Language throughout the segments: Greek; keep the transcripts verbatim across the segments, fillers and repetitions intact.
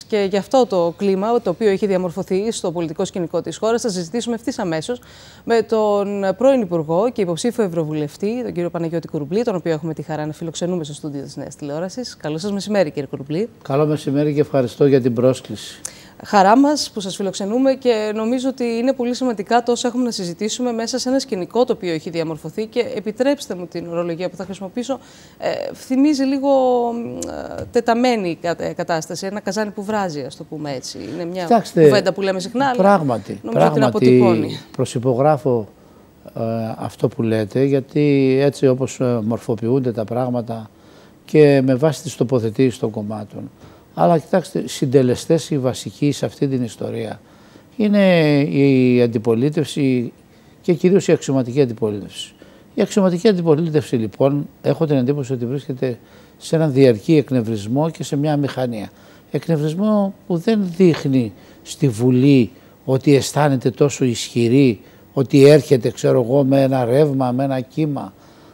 Και για αυτό το κλίμα, το οποίο έχει διαμορφωθεί στο πολιτικό σκηνικό της χώρας, θα συζητήσουμε ευθύς αμέσως με τον πρώην Υπουργό και υποψήφιο Ευρωβουλευτή, τον κύριο Παναγιώτη Κουρουμπλή, τον οποίο έχουμε τη χαρά να φιλοξενούμε στο στούντιο της Νέας Τηλεόρασης. Καλό σας μεσημέρι, κύριε Κουρουμπλή. Καλό μεσημέρι και ευχαριστώ για την πρόσκληση. Χαρά μας που σας φιλοξενούμε και νομίζω ότι είναι πολύ σημαντικά τόσο έχουμε να συζητήσουμε μέσα σε ένα σκηνικό το οποίο έχει διαμορφωθεί και επιτρέψτε μου την ορολογία που θα χρησιμοποιήσω, ε, θυμίζει λίγο ε, τεταμένη κατάσταση, ένα καζάνι που βράζει, ας το πούμε έτσι. Είναι μια Κοιτάξτε, κουβέντα που λέμε συχνά, πράγματι, αλλά νομίζω ότι την αποτυπώνει. Προσυπογράφω ε, αυτό που λέτε, γιατί έτσι όπως ε, μορφοποιούνται τα πράγματα και με βάση τις τοποθετήσεις των κομμάτων. Αλλά κοιτάξτε, συντελεστές οι βασικοί σε αυτή την ιστορία είναι η αντιπολίτευση και κυρίως η αξιωματική αντιπολίτευση. Η αξιωματική αντιπολίτευση λοιπόν έχω την εντύπωση ότι βρίσκεται σε έναν διαρκή εκνευρισμό και σε μια αμηχανία. Εκνευρισμό που δεν δείχνει στη Βουλή ότι αισθάνεται τόσο ισχυρή, ότι έρχεται ξέρω εγώ με ένα ρεύμα, με ένα κύμα.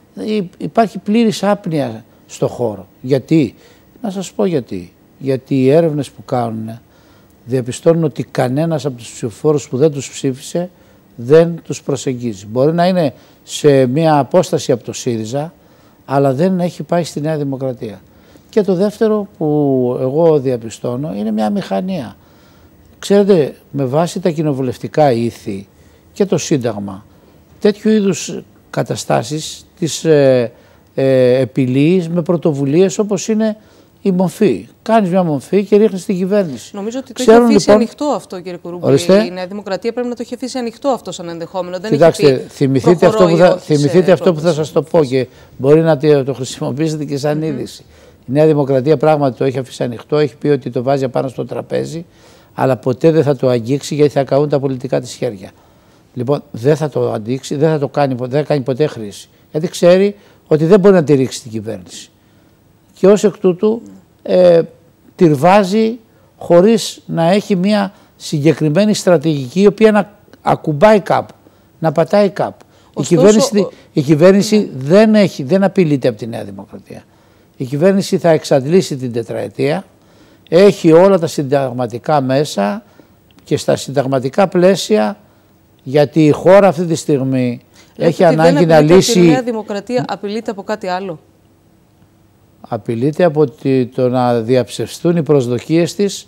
Υπάρχει πλήρης άπνοια στο χώρο. Γιατί? Να σας πω γιατί. Γιατί οι έρευνες που κάνουν διαπιστώνουν ότι κανένας από τους ψηφοφόρους που δεν τους ψήφισε δεν τους προσεγγίζει. Μπορεί να είναι σε μια απόσταση από το ΣΥΡΙΖΑ, αλλά δεν έχει πάει στη Νέα Δημοκρατία. Και το δεύτερο που εγώ διαπιστώνω είναι μια μηχανία. Ξέρετε, με βάση τα κοινοβουλευτικά ήθη και το Σύνταγμα, τέτοιου είδους καταστάσεις τις ε, ε, επιλύεις με πρωτοβουλίες όπως είναι η μορφή. Κάνεις μια μορφή και ρίχνεις την κυβέρνηση. Νομίζω ότι το Ξέρουν, έχει αφήσει λοιπόν, ανοιχτό αυτό, κύριε Κουρουμπλή. Ορίστε. Η Νέα Δημοκρατία πρέπει να το έχει αφήσει ανοιχτό αυτό σαν ενδεχόμενο. Δεν Κοιτάξτε, έχει πει, θυμηθείτε αυτό που θα, θυμηθείτε αυτό που θα σας το πω και μπορεί να το χρησιμοποιήσετε και σαν mm-hmm. είδηση. Η Νέα Δημοκρατία πράγματι το έχει αφήσει ανοιχτό, έχει πει ότι το βάζει απάνω στο τραπέζι, αλλά ποτέ δεν θα το αγγίξει γιατί θα καούν τα πολιτικά της χέρια. Λοιπόν, δεν θα το αγγίξει, δεν θα το κάνει, δεν θα κάνει ποτέ χρήση. Γιατί ξέρει ότι δεν μπορεί να τη ρίξει την κυβέρνηση. Και ως εκ τούτου ε, τυρβάζει χωρίς να έχει μια συγκεκριμένη στρατηγική η οποία να ακουμπάει κάπου, να πατάει κάπου. Ωστόσο, η κυβέρνηση, η κυβέρνηση ναι. δεν, έχει, δεν απειλείται από τη Νέα Δημοκρατία. Η κυβέρνηση θα εξαντλήσει την τετραετία, έχει όλα τα συνταγματικά μέσα και στα συνταγματικά πλαίσια, γιατί η χώρα αυτή τη στιγμή Λέτε έχει ανάγκη να λύσει... Η Νέα Δημοκρατία απειλείται από κάτι άλλο. Απειλείται από το να διαψευστούν οι προσδοκίες της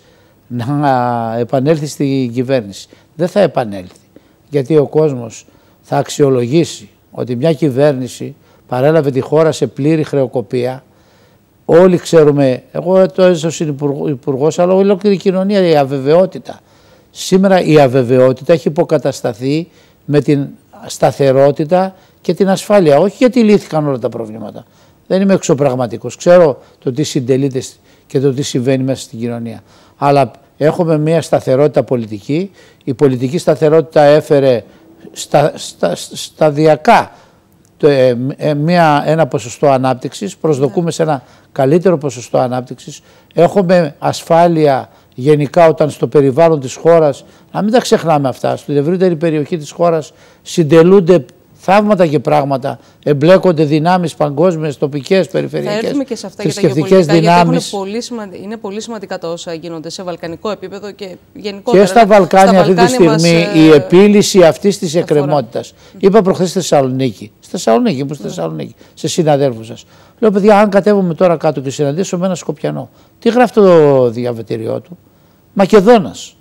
να επανέλθει στην κυβέρνηση. Δεν θα επανέλθει, γιατί ο κόσμος θα αξιολογήσει ότι μια κυβέρνηση παρέλαβε τη χώρα σε πλήρη χρεοκοπία. Όλοι ξέρουμε, εγώ το έζησα ως υπουργός, αλλά ολόκληρη η κοινωνία, η αβεβαιότητα. Σήμερα η αβεβαιότητα έχει υποκατασταθεί με την σταθερότητα και την ασφάλεια. Όχι γιατί λύθηκαν όλα τα προβλήματα. Δεν είμαι εξωπραγματικός. Ξέρω το τι συντελείται και το τι συμβαίνει μέσα στην κοινωνία. Αλλά έχουμε μια σταθερότητα πολιτική. Η πολιτική σταθερότητα έφερε στα, στα, σταδιακά το, ε, ε, μια, ένα ποσοστό ανάπτυξης. Προσδοκούμε σε ένα καλύτερο ποσοστό ανάπτυξης. Έχουμε ασφάλεια γενικά όταν στο περιβάλλον της χώρας, να μην τα ξεχνάμε αυτά, στην ευρύτερη περιοχή της χώρας συντελούνται θαύματα και πράγματα, εμπλέκονται δυνάμεις παγκόσμιες, τοπικές, περιφερειακές, θα έρθουμε και σε αυτά θρησκευτικές δυνάμεις. Πολύ σημαντικά, είναι πολύ σημαντικά τα όσα γίνονται σε βαλκανικό επίπεδο και γενικότερα. Και στα Βαλκάνια αυτή τη στιγμή μας, η επίλυση αυτής της εκκρεμότητας. Mm. Είπα προχθές στη Θεσσαλονίκη, στη Θεσσαλονίκη, που στη Θεσσαλονίκη, σε συναδέλφους σας. Λέω, παιδιά, αν κατέβουμε τώρα κάτω και συναντήσω με ένα Σκοπιανό, τι γράφει το διαβατήριό του? Μακεδόνας.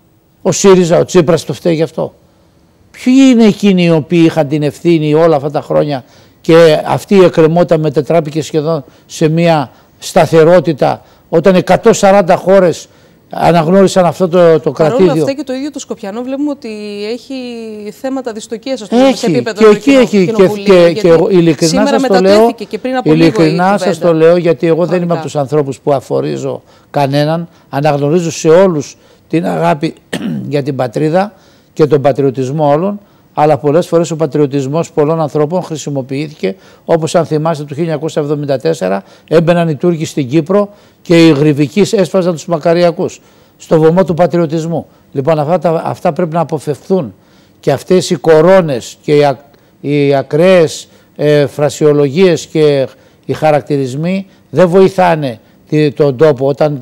Ο ΣΥΡΙΖΑ, ο Τσίπρας το φταίει γι' αυτό. Ποιοι είναι εκείνοι οι οποίοι είχαν την ευθύνη όλα αυτά τα χρόνια και αυτή η εκκρεμότητα μετετράπηκε σχεδόν σε μια σταθερότητα όταν εκατόν σαράντα χώρες αναγνώρισαν αυτό το, το κρατήδιο. Παρ' όλα αυτά και το ίδιο το Σκοπιανό βλέπουμε ότι έχει θέματα δυστοκίας ας πούμε, σε επίπεδο και εκεί έχει και, και, και ειλικρινά σας το λέω, και πριν από ειλικρινά σας το λέω γιατί εγώ δεν είμαι από τους ανθρώπους που αφορίζω κανέναν, αναγνωρίζω σε όλους την αγάπη για την πατρίδα και τον πατριωτισμό όλων, αλλά πολλές φορές ο πατριωτισμός πολλών ανθρώπων χρησιμοποιήθηκε, όπως αν θυμάστε το χίλια εννιακόσια εβδομήντα τέσσερα έμπαιναν οι Τούρκοι στην Κύπρο και οι Γρυβικοί έσφαζαν τους Μακαριακούς στο βωμό του πατριωτισμού. Λοιπόν, αυτά, τα, αυτά πρέπει να αποφευθούν και αυτές οι κορώνες και οι, ακ, οι ακραίες ε, φρασιολογίες και οι χαρακτηρισμοί δεν βοηθάνε τον τόπο όταν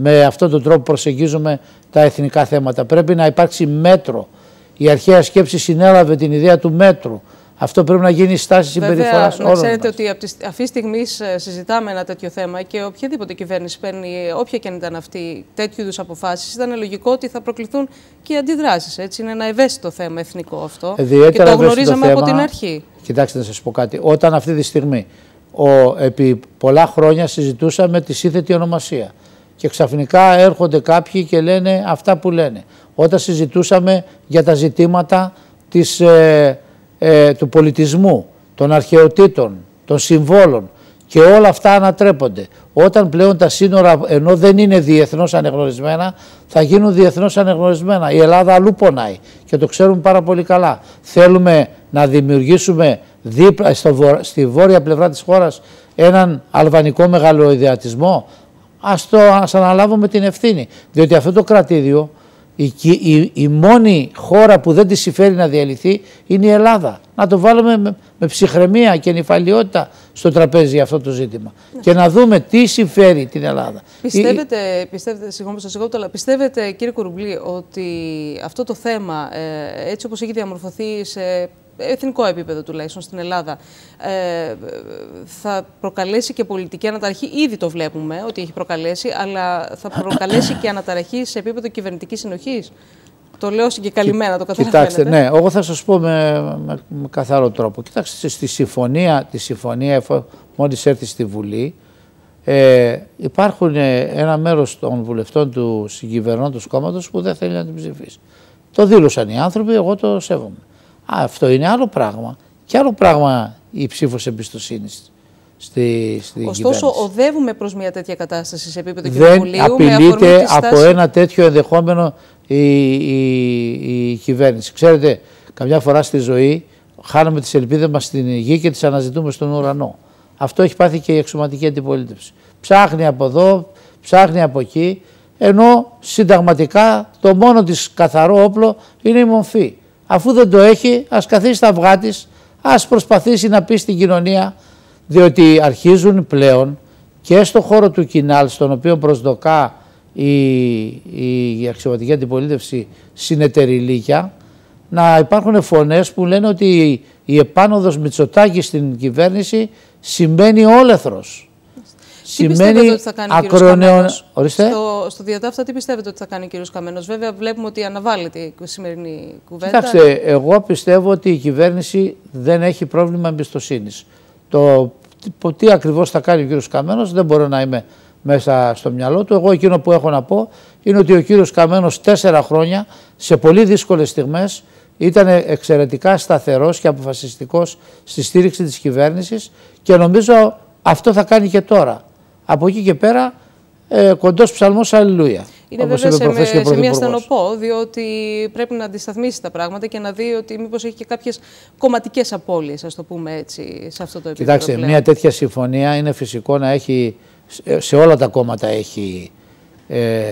με αυτόν τον τρόπο προσεγγίζουμε τα εθνικά θέματα. Πρέπει να υπάρξει μέτρο. Η αρχαία σκέψη συνέλαβε την ιδέα του μέτρου. Αυτό πρέπει να γίνει στάση συμπεριφοράς όλων. Να ξέρετε μας. Ότι αυτή τη στιγμή συζητάμε ένα τέτοιο θέμα και οποιαδήποτε κυβέρνηση παίρνει, όποια και αν ήταν αυτή, τέτοιου είδους αποφάσεις, ήταν λογικό ότι θα προκληθούν και αντιδράσεις. Έτσι. Είναι ένα ευαίσθητο θέμα εθνικό αυτό. Ιδιαίτερα και το γνωρίζαμε θέμα, από την αρχή. Κοιτάξτε, να σας πω κάτι. Όταν αυτή τη στιγμή, ο, επί πολλά χρόνια συζητούσαμε τη σύνθετη ονομασία. Και ξαφνικά έρχονται κάποιοι και λένε αυτά που λένε. Όταν συζητούσαμε για τα ζητήματα της, ε, ε, του πολιτισμού, των αρχαιοτήτων, των συμβόλων και όλα αυτά ανατρέπονται. Όταν πλέον τα σύνορα, ενώ δεν είναι διεθνώς ανεγνωρισμένα, θα γίνουν διεθνώς ανεγνωρισμένα. Η Ελλάδα αλλού πονάει και το ξέρουμε πάρα πολύ καλά. Θέλουμε να δημιουργήσουμε δίπλα, στο, στη βόρεια πλευρά της χώρας έναν αλβανικό μεγαλοειδεατισμό. Ας, το, ας αναλάβουμε την ευθύνη, διότι αυτό το κρατήδιο, η, η, η μόνη χώρα που δεν τη συμφέρει να διαλυθεί είναι η Ελλάδα. Να το βάλουμε με, με ψυχραιμία και νηφαλιότητα στο τραπέζι αυτό το ζήτημα ναι. και να δούμε τι συμφέρει την Ελλάδα. Πιστεύετε, η... πιστεύετε, συγγνώμη, σας συγγνώμη, αλλά πιστεύετε κύριε Κουρουμπλή ότι αυτό το θέμα ε, έτσι όπως έχει διαμορφωθεί σε εθνικό επίπεδο τουλάχιστον στην Ελλάδα, ε, θα προκαλέσει και πολιτική αναταραχή. Ήδη το βλέπουμε ότι έχει προκαλέσει, αλλά θα προκαλέσει και αναταραχή σε επίπεδο κυβερνητικής συνοχής. Το λέω συγκεκαλυμμένα, το καταλαβαίνετε. Κοιτάξτε, ναι, εγώ θα σας πω με, με, με καθαρό τρόπο. Κοιτάξτε, στη συμφωνία, τη συμφωνία μόλις έρθει στη Βουλή, ε, υπάρχουν ένα μέρος των βουλευτών του συγκυβερνώντος κόμματος που δεν θέλει να την ψηφίσει. Το δήλωσαν οι άνθρωποι, εγώ το σέβομαι. Α, αυτό είναι άλλο πράγμα. Και άλλο πράγμα η ψήφος εμπιστοσύνης στη, στη Ωστόσο, κυβέρνηση. οδεύουμε προς μια τέτοια κατάσταση σε επίπεδο Δεν κοινοβουλίου. απειλείται από ένα τέτοιο ενδεχόμενο η, η, η κυβέρνηση. Ξέρετε, καμιά φορά στη ζωή χάνουμε τις ελπίδες μας στην γη και τις αναζητούμε στον ουρανό. Αυτό έχει πάθει και η εξωματική αντιπολίτευση. Ψάχνει από εδώ, ψάχνει από εκεί, ενώ συνταγματικά το μόνο της καθαρό όπλο είναι η μορφή. Αφού δεν το έχει, ας καθίσει στα αυγά της, ας προσπαθήσει να πει στην κοινωνία, διότι αρχίζουν πλέον και στο χώρο του Κινάλ, στον οποίο προσδοκά η, η, η αξιωματική αντιπολίτευση συνεταιριλίκια, να υπάρχουν φωνές που λένε ότι η επάνωδος Μητσοτάκη στην κυβέρνηση σημαίνει όλεθρος. Τι πιστεύετε ότι θα κάνει ο κύριος Καμένος? Ορίστε. Στο, στο διατάφτα τι πιστεύετε ότι θα κάνει ο κύριος Καμένος? Βέβαια βλέπουμε ότι αναβάλλεται η σημερινή κουβέντα. Κοιτάξτε, εγώ πιστεύω ότι η κυβέρνηση δεν έχει πρόβλημα εμπιστοσύνης. Το τι ακριβώς θα κάνει ο κύριος Καμένος δεν μπορώ να είμαι μέσα στο μυαλό του. Εγώ εκείνο που έχω να πω είναι ότι ο κύριος Καμένος τέσσερα χρόνια σε πολύ δύσκολες στιγμές ήταν εξαιρετικά σταθερός και αποφασιστικός στη στήριξη της κυβέρνησης και νομίζω αυτό θα κάνει και τώρα. Από εκεί και πέρα, ε, κοντός ψαλμός αλληλούια. Είναι βέβαια σε, με, σε μια στενοπό, διότι πρέπει να αντισταθμίσει τα πράγματα και να δει ότι μήπως έχει και κάποιες κομματικές απώλειες, ας το πούμε έτσι, σε αυτό το επίπεδο. Κοιτάξτε, πλέον. Μια τέτοια συμφωνία είναι φυσικό να έχει, σε όλα τα κόμματα έχει ε,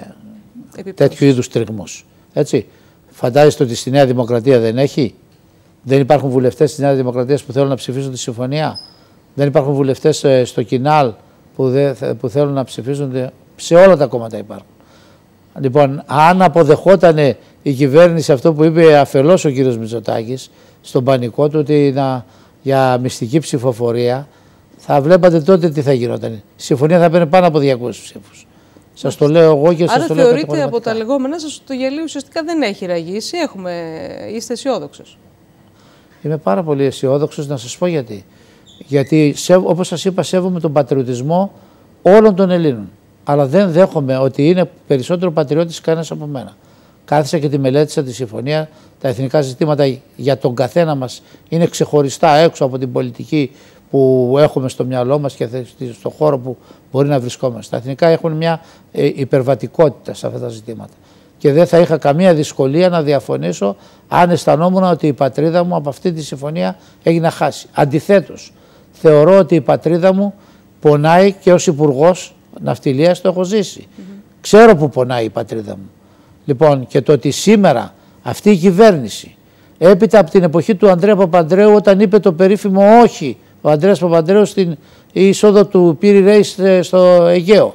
τέτοιου είδους τριγμούς. Έτσι. Φαντάζεστε ότι στη Νέα Δημοκρατία δεν έχει. Δεν υπάρχουν βουλευτές της Νέας Δημοκρατίας που θέλουν να ψηφίσουν τη συμφωνία. Δεν υπάρχουν βουλευτές στο Κινάλ που, δε, που θέλουν να ψηφίσουν. Σε όλα τα κόμματα υπάρχουν. Λοιπόν, αν αποδεχόταν η κυβέρνηση αυτό που είπε αφελώς ο κύριος Μητσοτάκης στον πανικό του ότι να, για μυστική ψηφοφορία, θα βλέπατε τότε τι θα γινόταν. Η συμφωνία θα παίρνει πάνω από διακόσιους ψήφους. Σας το λέω εγώ και σας το λέω. Άρα θεωρείτε από τα λεγόμενα σας ότι το γελίο ουσιαστικά δεν έχει ραγίσει. Έχουμε... Είστε αισιόδοξος? Είμαι πάρα πολύ αισιόδοξος, να σας πω γιατί. Γιατί, όπως σας είπα, σέβομαι τον πατριωτισμό όλων των Ελλήνων. Αλλά δεν δέχομαι ότι είναι περισσότερο πατριώτης κανένας από μένα. Κάθισα και τη μελέτησα τη συμφωνία. Τα εθνικά ζητήματα για τον καθένα μας είναι ξεχωριστά έξω από την πολιτική που έχουμε στο μυαλό μας και στον χώρο που μπορεί να βρισκόμαστε. Τα εθνικά έχουν μια υπερβατικότητα σε αυτά τα ζητήματα. Και δεν θα είχα καμία δυσκολία να διαφωνήσω αν αισθανόμουν ότι η πατρίδα μου από αυτή τη συμφωνία έγινε να χάσει. Αντιθέτως, θεωρώ ότι η πατρίδα μου πονάει και ως Υπουργός Ναυτιλίας το έχω ζήσει. Mm-hmm. Ξέρω που πονάει η πατρίδα μου. Λοιπόν, και το ότι σήμερα αυτή η κυβέρνηση, έπειτα από την εποχή του Ανδρέα Παπανδρέου, όταν είπε το περίφημο όχι ο Ανδρέας Παπανδρέου στην είσοδο του Πύρι Ρέις στο Αιγαίο,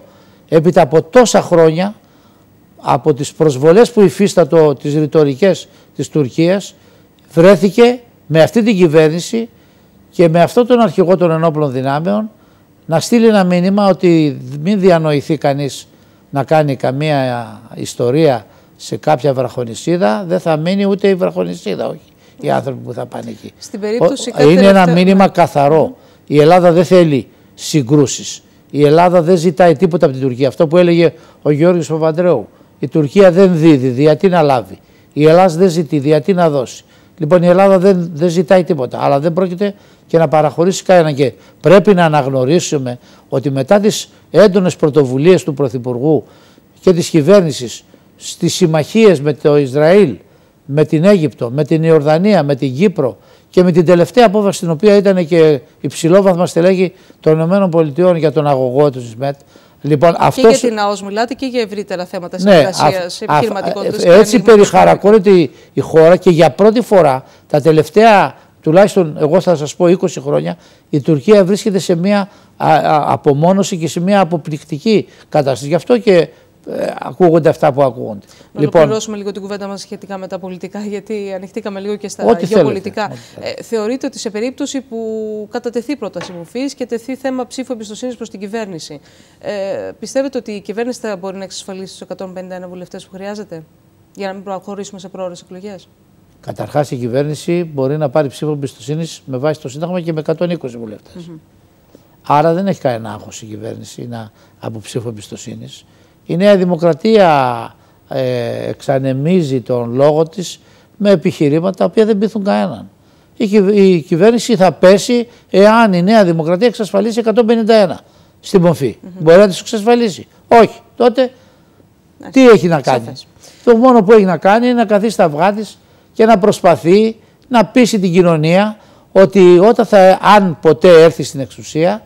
έπειτα από τόσα χρόνια, από τις προσβολές που υφίστατο, τις ρητορικές της Τουρκίας, βρέθηκε με αυτή την κυβέρνηση και με αυτόν τον αρχηγό των ενόπλων δυνάμεων να στείλει ένα μήνυμα ότι μην διανοηθεί κανείς να κάνει καμία ιστορία σε κάποια βραχονησίδα, δεν θα μείνει ούτε η βραχονησίδα, όχι οι άνθρωποι που θα πάνε εκεί. Στην περίπτωση Ο, είναι ένα μήνυμα καθαρό. Mm. Η Ελλάδα δεν θέλει συγκρούσεις. Η Ελλάδα δεν ζητάει τίποτα από την Τουρκία. Αυτό που έλεγε ο Γιώργος Παπανδρέου. Η Τουρκία δεν δίδει, γιατί να λάβει. Η Ελλάδα δεν ζητεί, γιατί να δώσει. Λοιπόν, η Ελλάδα δεν, δεν ζητάει τίποτα, αλλά δεν πρόκειται και να παραχωρήσει κανένα. Και πρέπει να αναγνωρίσουμε ότι μετά τις έντονες πρωτοβουλίες του Πρωθυπουργού και της κυβέρνησης στις συμμαχίες με το Ισραήλ, με την Αίγυπτο, με την Ιορδανία, με την Κύπρο και με την τελευταία απόφαση, την οποία ήταν και υψηλόβαθμα στελέχη των ΗΠΑ για τον αγωγό του ΣΜΕΤ. Λοιπόν, και αυτός... για την ΑΟΣ μιλάτε και για ευρύτερα θέματα ναι, συνεργασίας επιχειρηματικότητας. Έτσι περιχαρακώνεται η, η χώρα και για πρώτη φορά τα τελευταία, τουλάχιστον εγώ θα σας πω είκοσι χρόνια, η Τουρκία βρίσκεται σε μια α, α, απομόνωση και σε μια αποπληκτική κατάσταση. Γι' αυτό και ε, ακούγονται αυτά που ακούγονται. Να λοιπόν, ολοκληρώσουμε λίγο την κουβέντα μας σχετικά με τα πολιτικά, γιατί ανοιχτήκαμε λίγο και στα γεωπολιτικά. Ε, θεωρείτε ότι σε περίπτωση που κατατεθεί πρόταση μορφής και τεθεί θέμα ψήφου εμπιστοσύνης προς την κυβέρνηση, ε, πιστεύετε ότι η κυβέρνηση θα μπορεί να εξασφαλίσει τους εκατόν πενήντα ένα βουλευτές που χρειάζεται για να μην προχωρήσουμε σε πρόορες εκλογές? Καταρχάς, η κυβέρνηση μπορεί να πάρει ψήφο εμπιστοσύνης με βάση το Σύνταγμα και με εκατόν είκοσι βουλευτές. Mm-hmm. Άρα δεν έχει κανένα άγχος η κυβέρνηση να, από ψήφο εμπιστοσύνης. Η Νέα Δημοκρατία ε, εξανεμίζει τον λόγο της με επιχειρήματα τα οποία δεν πείθουν κανέναν. Η, η κυβέρνηση θα πέσει εάν η Νέα Δημοκρατία εξασφαλίσει εκατόν πενήντα ένα στη μορφή. Mm-hmm. Μπορεί να τις εξασφαλίσει. Όχι. Τότε mm-hmm. τι έχει να κάνει? Σαφές. Το μόνο που έχει να κάνει είναι να καθίσει στα αυγά της και να προσπαθεί να πείσει την κοινωνία ότι όταν θα, αν ποτέ έρθει στην εξουσία,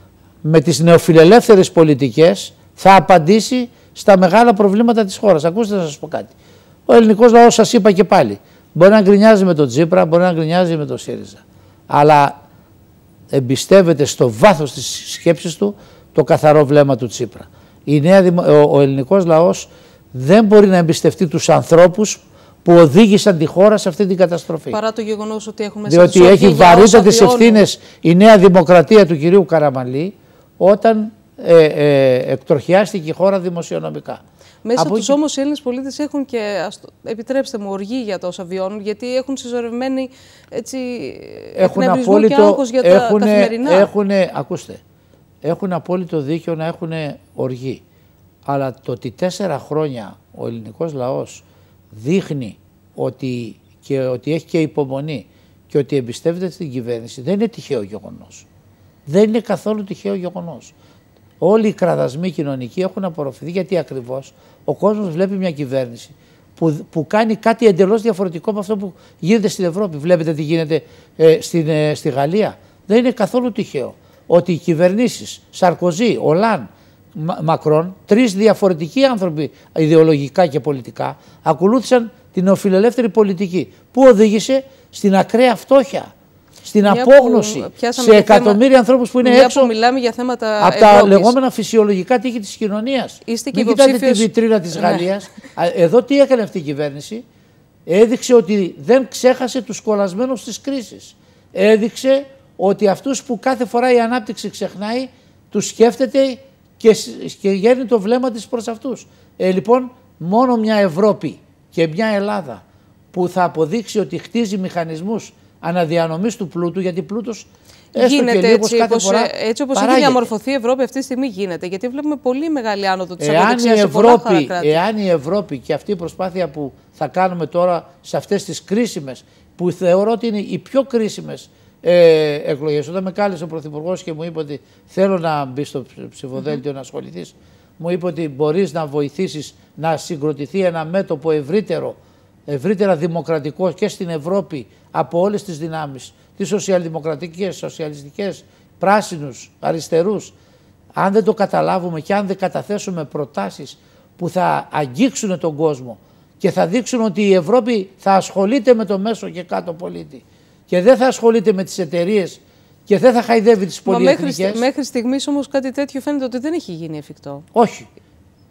με τις νεοφιλελεύθερες πολιτικές θα απαντήσει στα μεγάλα προβλήματα της χώρας. Ακούστε να σας πω κάτι. Ο ελληνικός λαός, σας είπα και πάλι, μπορεί να γκρινιάζει με τον Τσίπρα, μπορεί να γκρινιάζει με τον ΣΥΡΙΖΑ. Αλλά εμπιστεύεται στο βάθος της σκέψης του το καθαρό βλέμμα του Τσίπρα. Η νέα, ο, ο ελληνικός λαός δεν μπορεί να εμπιστευτεί τους ανθρώπους που οδήγησαν τη χώρα σε αυτή την καταστροφή. Παρά το γεγονός ότι έχουμε διότι έχει βαρύτατες ευθύνες η Νέα Δημοκρατία του κυρίου Καραμανλή όταν ε, ε, εκτροχιάστηκε η χώρα δημοσιονομικά. Μέσα Από τους όμως οι Έλληνες πολίτες έχουν και, ας το, επιτρέψτε μου, οργή για τα όσα βιώνουν, γιατί έχουν συσσωρευμένη έτσι, εκνευρισμό και άγχος για τα έχουνε, καθημερινά. Έχουνε, ακούστε, έχουν απόλυτο δίκιο να έχουν οργή. Αλλά το ότι τέσσερα χρόνια ο ελληνικός λαός δείχνει ότι, και ότι έχει και υπομονή και ότι εμπιστεύεται στην κυβέρνηση δεν είναι τυχαίο γεγονός. Δεν είναι καθόλου τυχαίο γεγονός. Όλοι οι κραδασμοί κοινωνικοί έχουν απορροφηθεί γιατί ακριβώς ο κόσμος βλέπει μια κυβέρνηση που, που κάνει κάτι εντελώς διαφορετικό από αυτό που γίνεται στην Ευρώπη. Βλέπετε τι γίνεται ε, στην, ε, στη Γαλλία. Δεν είναι καθόλου τυχαίο ότι οι κυβερνήσεις Σαρκοζή, Ολάν, Μακρόν, τρεις διαφορετικοί άνθρωποι ιδεολογικά και πολιτικά ακολούθησαν την νεοφιλελεύθερη πολιτική που οδήγησε στην ακραία φτώχεια, στην μια απόγνωση σε εκατομμύρια θέμα, ανθρώπους που είναι έξω που μιλάμε για θέματα από Ευρώπης. Τα λεγόμενα φυσιολογικά τείχη της κοινωνίας. Είστε και Μην υποψήφιος... κοιτάτε τη βιτρίνα της Γαλλίας. Εδώ τι έκανε αυτή η κυβέρνηση? Έδειξε ότι δεν ξέχασε τους κολλασμένους της κρίσης. Έδειξε ότι αυτούς που κάθε φορά η ανάπτυξη ξεχνάει, τους σκέφτεται και, και γέρνει το βλέμμα της προς αυτούς. Ε, λοιπόν, μόνο μια Ευρώπη και μια Ελλάδα που θα αποδείξει ότι χτίζει μηχανισμούς αναδιανομής του πλούτου, γιατί πλούτος έστω γίνεται και λίγος έτσι, κάθε όπως, φορά έτσι όπως έχει διαμορφωθεί η Ευρώπη αυτή τη στιγμή γίνεται, γιατί βλέπουμε πολύ μεγάλη άνοδο της εάν ακροδεξιάς η σε πολλά Ευρώπη, κράτη. Εάν η Ευρώπη και αυτή η προσπάθεια που θα κάνουμε τώρα σε αυτές τις κρίσιμες, που θεωρώ ότι είναι οι πιο κρίσιμες ε, εκλογές. Όταν με κάλεσε ο Πρωθυπουργός και μου είπε ότι θέλω να μπει στο ψηφοδέλτιο mm-hmm. να ασχοληθείς, μου είπε ότι μπορείς να βοηθήσεις να συγκροτηθεί ένα μέτωπο ευρύτερο, ευρύτερα δημοκρατικό και στην Ευρώπη από όλες τις δυνάμεις, τις σοσιαλδημοκρατικές, σοσιαλιστικές, πράσινους, αριστερούς. Αν δεν το καταλάβουμε και αν δεν καταθέσουμε προτάσεις που θα αγγίξουν τον κόσμο και θα δείξουν ότι η Ευρώπη θα ασχολείται με το μέσο και κάτω πολίτη και δεν θα ασχολείται με τις εταιρείες και δεν θα χαϊδεύει τις πολυεθνικές. Μέχρι, μέχρι στιγμής όμως κάτι τέτοιο φαίνεται ότι δεν έχει γίνει εφικτό. Όχι.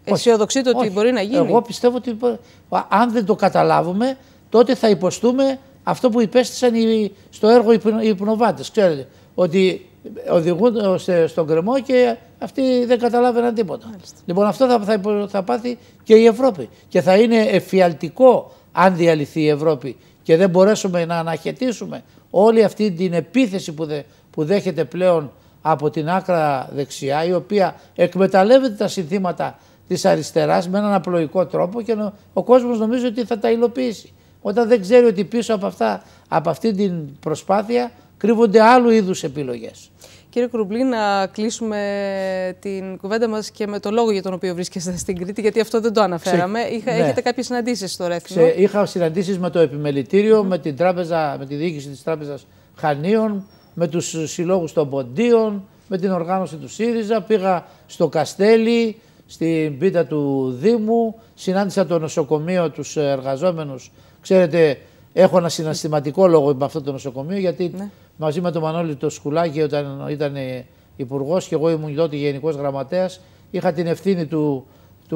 Αισιοδοξείτε ότι μπορεί να γίνει? Εγώ πιστεύω ότι αν δεν το καταλάβουμε, τότε θα υποστούμε αυτό που υπέστησαν στο έργο οι υπνοβάτες. Ξέρετε, ότι οδηγούν στον κρεμό και αυτοί δεν καταλάβαιναν τίποτα. Μάλιστα. Λοιπόν, αυτό θα, θα, θα πάθει και η Ευρώπη. Και θα είναι εφιαλτικό αν διαλυθεί η Ευρώπη και δεν μπορέσουμε να αναχαιτήσουμε όλη αυτή την επίθεση που, δε, που δέχεται πλέον από την άκρα δεξιά, η οποία εκμεταλλεύεται τα συνθήματα της αριστεράς με έναν απλοϊκό τρόπο και ο κόσμος νομίζει ότι θα τα υλοποιήσει. Όταν δεν ξέρει ότι πίσω από, αυτά, από αυτή την προσπάθεια κρύβονται άλλου είδους επιλογές. Κύριε Κρουμπλή, να κλείσουμε την κουβέντα μας και με το λόγο για τον οποίο βρίσκεστε στην Κρήτη, γιατί αυτό δεν το αναφέραμε. Ξε... Είχα, ναι. Έχετε κάποιες συναντήσεις στο Ρέθυμνο? Ξε... Είχα συναντήσεις με το επιμελητήριο, mm. με, την τράπεζα, με τη διοίκηση της Τράπεζας Χανίων, με τους συλλόγους των Ποντίων, με την οργάνωση του ΣΥΡΙΖΑ. Πήγα στο Καστέλι, στην πίτα του Δήμου, συνάντησα το νοσοκομείο, τους εργαζόμενους. Ξέρετε, έχω ένα συναισθηματικό λόγο με αυτό το νοσοκομείο, γιατί ναι. μαζί με τον Μανώλη το Σκουλάκη, όταν ήταν υπουργός και εγώ ήμουν τότε γενικός γραμματέας, είχα την ευθύνη του,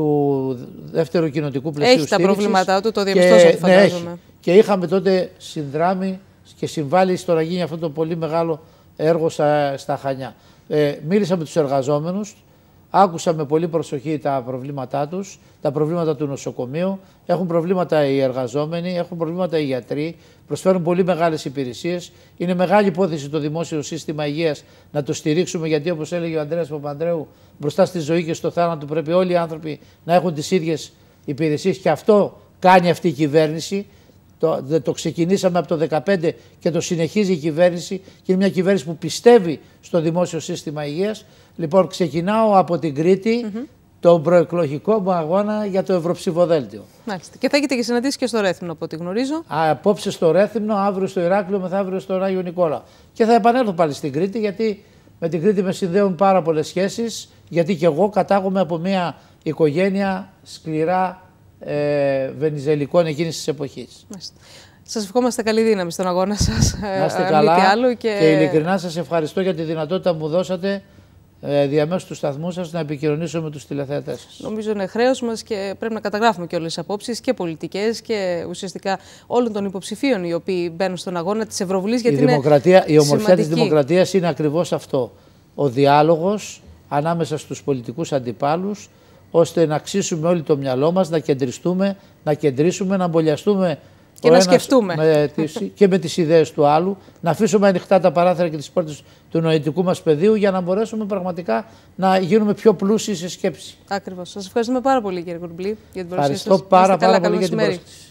του δεύτερου κοινοτικού πλαισίου Έχει στήριξης. Τα προβλήματά του, το διαπιστώσατε, φαντάζομαι. Ναι, και είχαμε τότε συνδράμει και συμβάλει στο να γίνει αυτό το πολύ μεγάλο έργο στα, στα Χανιά. Ε, μίλησα με τους εργαζόμενους. Άκουσα με πολύ προσοχή τα προβλήματά τους, τα προβλήματα του νοσοκομείου. Έχουν προβλήματα οι εργαζόμενοι, έχουν προβλήματα οι γιατροί, προσφέρουν πολύ μεγάλες υπηρεσίες. Είναι μεγάλη υπόθεση το δημόσιο σύστημα υγείας να το στηρίξουμε, γιατί όπως έλεγε ο Ανδρέας Παπανδρέου, μπροστά στη ζωή και στο θάνατο πρέπει όλοι οι άνθρωποι να έχουν τις ίδιες υπηρεσίες και αυτό κάνει αυτή η κυβέρνηση. Το, το ξεκινήσαμε από το δύο χιλιάδες δεκαπέντε και το συνεχίζει η κυβέρνηση και είναι μια κυβέρνηση που πιστεύει στο δημόσιο σύστημα υγείας. Λοιπόν, ξεκινάω από την Κρήτη mm-hmm. τον προεκλογικό μου αγώνα για το Ευρωψηφοδέλτιο. Μάλιστα. Και θα έχετε και συναντήσεις και στο Ρέθυμνο, από ό,τι γνωρίζω. Α, απόψε στο Ρέθυμνο, αύριο στο Ηράκλειο, μεθαύριο στον Άγιο Νικόλαο. Και θα επανέλθω πάλι στην Κρήτη, γιατί με την Κρήτη με συνδέουν πάρα πολλές σχέσεις, γιατί και εγώ κατάγομαι από μια οικογένεια σκληρά ε, βενιζελικών εκείνης της εποχής. Μάλιστα. Σας ευχόμαστε καλή δύναμη στον αγώνα σας. Να είστε καλά άλλο και... και ειλικρινά σας ευχαριστώ για τη δυνατότητα που μου δώσατε ε, διαμέσου του σταθμού σας να επικοινωνήσω με τους τηλεθεατές σας. Νομίζω είναι χρέος μας και πρέπει να καταγράφουμε και όλες τις απόψεις και πολιτικές και ουσιαστικά όλων των υποψηφίων οι οποίοι μπαίνουν στον αγώνα της Ευρωβουλής. Γιατί η, δημοκρατία, είναι η ομορφιά σημαντική. της δημοκρατίας είναι ακριβώς αυτό. Ο διάλογος ανάμεσα στους πολιτικούς αντιπάλους, ώστε να αξίσουμε όλοι το μυαλό μας, να κεντριστούμε, να κεντρήσουμε, να μπολιαστούμε και να σκεφτούμε. Με τις, και με τις ιδέες του άλλου, να αφήσουμε ανοιχτά τα παράθυρα και τις πόρτες του νοητικού μας πεδίου για να μπορέσουμε πραγματικά να γίνουμε πιο πλούσιοι σε σκέψη. Ακριβώς. Σας ευχαριστούμε πάρα πολύ, κύριε Κρουμπλή, για την παρουσία σας. Ευχαριστώ πάρα, πάρα πολύ για την πρόσκληση.